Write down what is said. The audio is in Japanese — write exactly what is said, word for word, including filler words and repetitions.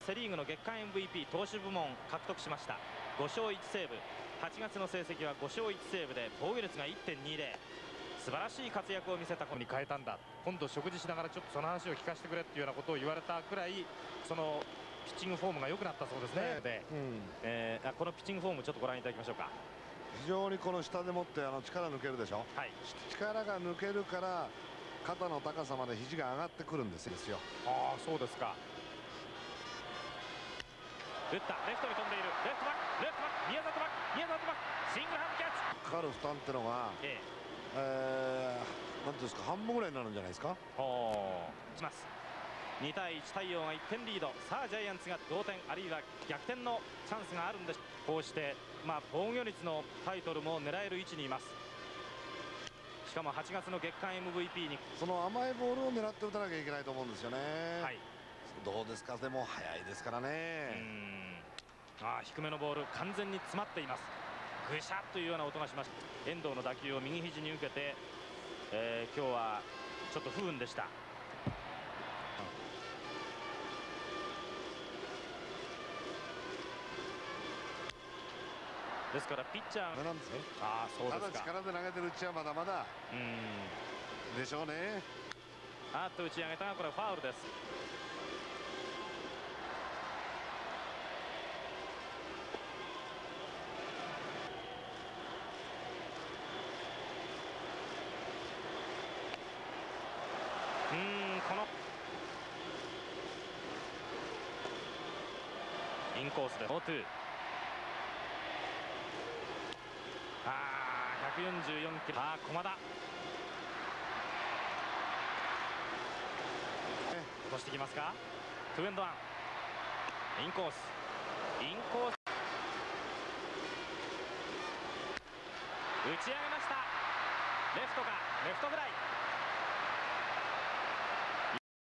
セ・リーグの月間 エムブイピー 投手部門獲得しました。ごしょういちセーブ、はちがつの成績はごしょういちセーブで防御率が いってんにゼロ、 素晴らしい活躍を見せた子に変えたんだ、今度食事しながらちょっとその話を聞かせてくれっていうようなことを言われたくらい、そのピッチングフォームが良くなったそうですね。で、うんえー、このピッチングフォームちょっとご覧いただきましょうか。 非常にこの下でもってあの力抜けるでしょ、はい、力が抜けるから肩の高さまで肘が上がってくるんですよ。 ああそうですか。打った、レフトに飛んでいる、レフトバック、レフトバック、宮里バック、宮里バック、シングルハンドキャッチ。 かかる負担ってのが、えええー、なんていうんですか、半分ぐらいになるんじゃないですか。 おします。にたいいち、太陽がいってんリード。さあジャイアンツが同点あるいは逆転のチャンスがあるんです。こうして、まあ、防御率のタイトルも狙える位置にいます。しかもはちがつの月間 エムブイピー にその甘いボールを狙って打たなきゃいけないと思うんですよね。はい、どうですか、でも速いですからね。うーんあ低めのボール完全に詰まっています。ぐしゃっというような音がしました。遠藤の打球を右肘に受けて、えー、今日はちょっと不運でした。ですからピッチャーなんですね。 ああそうですか。 ただ力で投げてるうちはまだまだうんでしょうね。 あっと打ち上げたがこれはファウルです。うんこのインコースでノーツー。ああひゃくよんじゅうよんキロ。ああ駒田落としてきますか。ツーエンドワン、インコース、インコース打ち上げました。レフトか、レフトフライ。